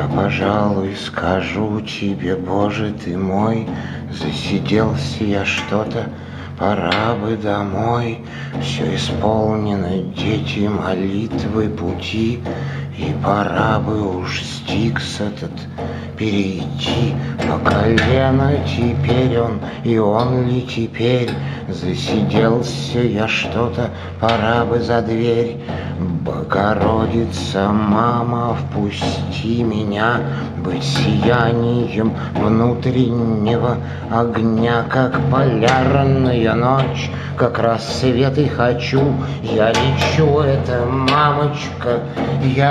пожалуй, скажу тебе, Боже ты мой, засиделся я что-то, пора бы домой. Все исполнено, дети, молитвы, пути, и пора бы уж Стикс этот перейти. По колено теперь он, и он ли теперь? Засиделся я что-то, пора бы за дверь. Богородица, мама, впусти меня быть сиянием внутреннего огня, как полярная ночь, как рассвет и хочу. Я лечу, это мамочка, я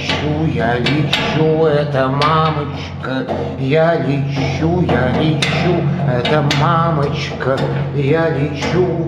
лечу, это мамочка, я лечу, это мамочка, я лечу.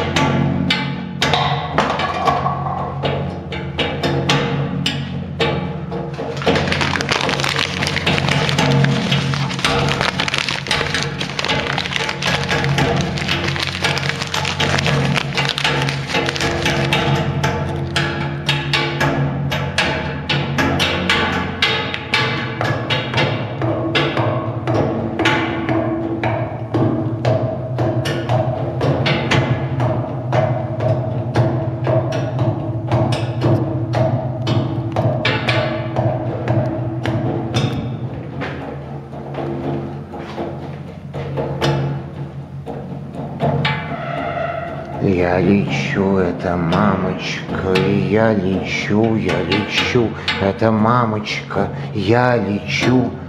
Я лечу, это мамочка, я лечу, это мамочка, я лечу.